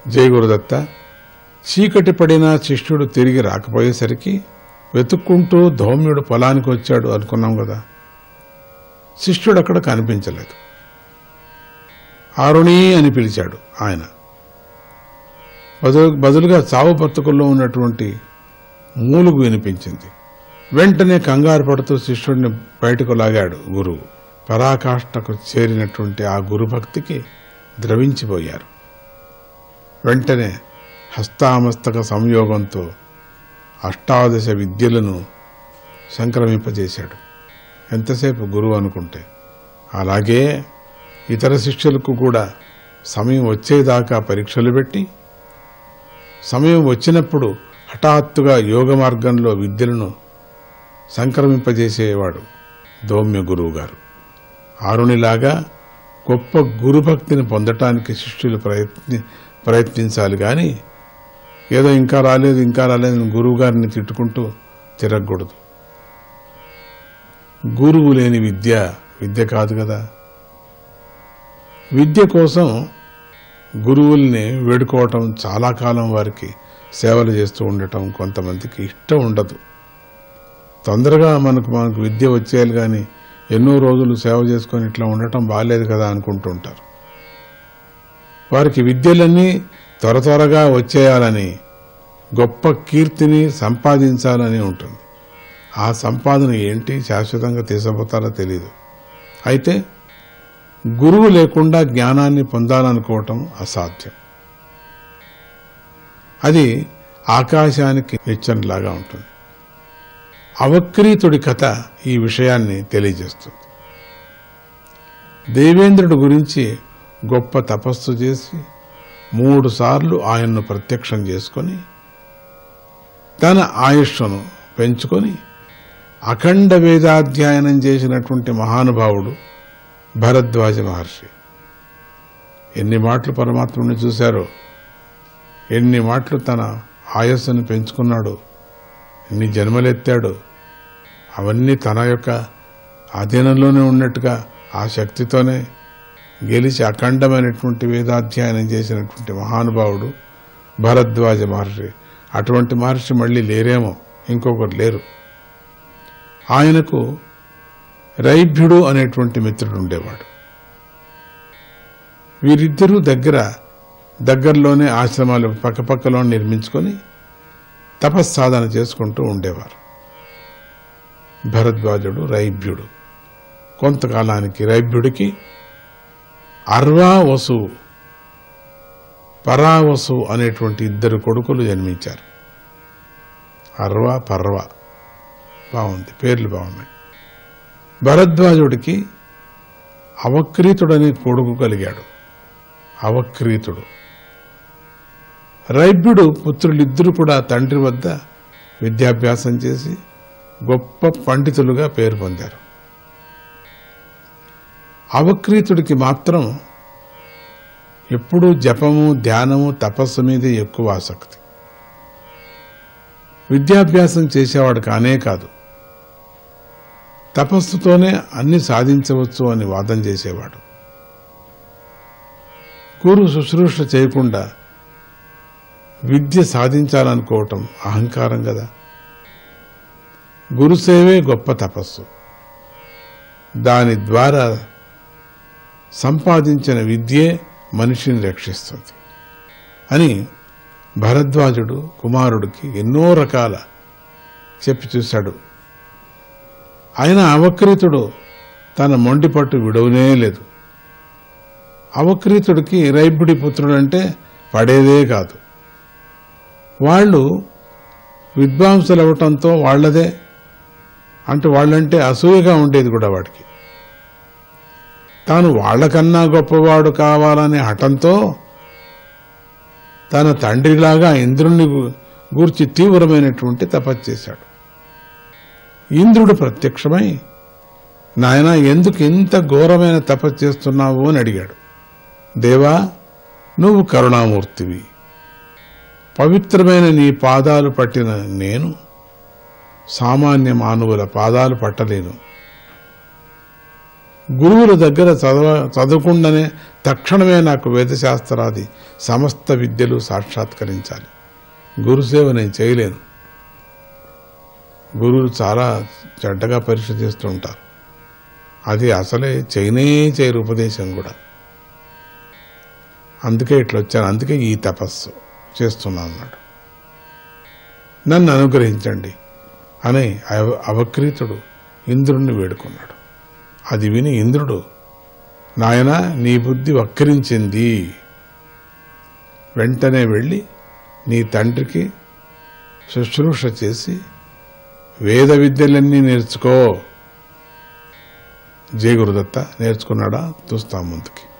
జై గురుదత్త. చీకటి పడినా శిష్యుడు తిరిగి రాకపోయేసరికి వెతుక్కుంటూ ధౌమ్యుడు పొలానికి వచ్చాడు అనుకున్నాం కదా. శిష్యుడు అక్కడ కనిపించలేదు. ఆరుణి అని పిలిచాడు ఆయన. బదులుగా చావు బతుకుల్లో ఉన్నటువంటి మూలుగు వినిపించింది. వెంటనే కంగారు పడుతూ శిష్యుడిని బయటకు లాగాడు గురువు. పరాకాష్ఠకు చేరినటువంటి ఆ గురుభక్తికి ద్రవించిపోయారు. వెంటనే హస్తామస్తక సంయోగంతో అష్టాదశ విద్యలను సంక్రమింపజేశాడు. ఎంతసేపు గురువు అనుకుంటే. అలాగే ఇతర శిష్యులకు కూడా సమయం వచ్చేదాకా పరీక్షలు పెట్టి సమయం వచ్చినప్పుడు హఠాత్తుగా యోగ మార్గంలో విద్యలను సంక్రమింపజేసేవాడు ధౌమ్య గురువు గారు. ఆరునిలాగా గొప్ప గురుభక్తిని పొందటానికి శిష్యులు ప్రయత్నించాలి కానీ ఏదో ఇంకా రాలేదు గురువు గారిని తిట్టుకుంటూ తిరగకూడదు. గురువు లేని విద్య కాదు కదా. విద్య కోసం గురువుల్ని వేడుకోవటం, చాలా కాలం వారికి సేవలు చేస్తూ ఉండటం కొంతమందికి ఇష్టం ఉండదు. తొందరగా మనకు విద్య వచ్చేయాలి కానీ ఎన్నో రోజులు సేవ చేసుకొని ఇట్లా ఉండటం బాగాలేదు కదా అనుకుంటుంటారు. వారికి విద్యలన్నీ త్వరగా వచ్చేయాలని, గొప్ప కీర్తిని సంపాదించాలని ఉంటుంది. ఆ సంపాదన ఏంటి, శాశ్వతంగా తీసుకుపోతారో తెలియదు. అయితే గురువు లేకుండా జ్ఞానాన్ని పొందాలనుకోవటం అసాధ్యం. అది ఆకాశానికి నిచ్చెనలాగా ఉంటుంది. అవక్రీతుడి కథ ఈ విషయాన్ని తెలియజేస్తుంది. దేవేంద్రుడి గురించి గొప్ప తపస్సు చేసి 3 సార్లు ఆయన్ను ప్రత్యక్షం చేసుకొని తన ఆయుష్ను పెంచుకొని అఖండ వేదాధ్యయనం చేసినటువంటి మహానుభావుడు భరద్వాజ మహర్షి. ఎన్ని మాటలు పరమాత్ముని చూశారో, ఎన్ని మాటలు తన ఆయస్సును పెంచుకున్నాడు, ఎన్ని జన్మలెత్తాడు. అవన్నీ తన యొక్క అధీనంలోనే ఉన్నట్టుగా ఆ శక్తితోనే గెలిచి అఖండమైనటువంటి వేదాధ్యయనం చేసినటువంటి మహానుభావుడు భరద్వాజ మహర్షి. అటువంటి మహర్షి మళ్ళీ లేరేమో, ఇంకొకరు లేరు. ఆయనకు రైభ్యుడు అనేటువంటి మిత్రుడు ఉండేవాడు. వీరిద్దరూ దగ్గరలోనే ఆశ్రమాలు పక్కపక్కలో నిర్మించుకొని తపస్సాధన చేసుకుంటూ ఉండేవారు. భరద్వాజుడు, రైభ్యుడు. కొంతకాలానికి రైభ్యుడికి అర్వావసు, పరావసు అనేటువంటి 2 కొడుకులు జన్మించారు. అర్వ, పర్వ, బాగుంది, పేర్లు బాగున్నాయి. భరద్వాజుడికి అవక్రీతుడనే కొడుకు కలిగాడు. అవక్రీతుడు. రైభ్యుడు పుత్రులిద్దరూ కూడా తండ్రి వద్ద విద్యాభ్యాసం చేసి గొప్ప పండితులుగా పేరు పొందారు. అవక్రీతుడికి మాత్రం ఎప్పుడూ జపము, ధ్యానము, తపస్సు మీదే ఎక్కువ ఆసక్తి. విద్యాభ్యాసం చేసేవాడు కానే కాదు, తపస్సుతోనే అన్ని సాధించవచ్చు అని వాదం చేసేవాడు. గురు శుశ్రూష చేయకుండా విద్య సాధించాలనుకోవటం అహంకారం కదా. గురుసేవే గొప్ప తపస్సు. దాని ద్వారా సంపాదించిన విద్యే మనిషిని రక్షిస్తుంది అని భరద్వాజుడు కుమారుడికి ఎన్నో రకాల చెప్పి చూశాడు. ఆయన అవక్రీతుడు తన మొండిపట్టు విడవనే లేదు. అవక్రీతుడికి రైభ్యుడి పుత్రుడంటే పడేదే కాదు. వాళ్ళు విద్వాంసులు అవటంతో వాళ్ళంటే అసూయగా ఉండేది కూడా వాడికి. తాను వాళ్లకన్నా గొప్పవాడు కావాలనే హఠంతో తన తండ్రిలాగా ఇంద్రుణ్ణి గూర్చి తీవ్రమైనటువంటి తపస్సు చేశాడు. ఇంద్రుడు ప్రత్యక్షమై, నాయనా ఎందుకు ఇంత ఘోరమైన తపస్సు చేస్తున్నావు అని అడిగాడు. దేవా, నువ్వు కరుణామూర్తివి. పవిత్రమైన నీ పాదాలు పట్టిన నేను సామాన్య మానవుల పాదాలు పట్టలేను. గురువుల దగ్గర చదవకుండానే తక్షణమే నాకు వేదశాస్త్రాది సమస్త విద్యలు సాక్షాత్కరించాలి. గురుసేవ నేను చేయలేను. గురువులు చాలా చెడ్డగా పరీక్ష చేస్తూ ఉంటారు. అది అసలే చేయరు ఉపదేశం కూడా. అందుకే ఇట్లా వచ్చాను, అందుకే ఈ తపస్సు చేస్తున్నాను అన్నాడు. నన్ను అనుగ్రహించండి అని అవక్రీతుడు ఇంద్రుణ్ణి వేడుకున్నాడు. అది విని ఇంద్రుడు, నాయనా నీ బుద్ధి వక్రించింది, వెంటనే వెళ్ళి నీ తండ్రికి శుశ్రూష చేసి వేద విద్యలన్నీ నేర్చుకో. జయ గురుదత్త. నేర్చుకున్నాడా? చూస్తాం ముందుకి.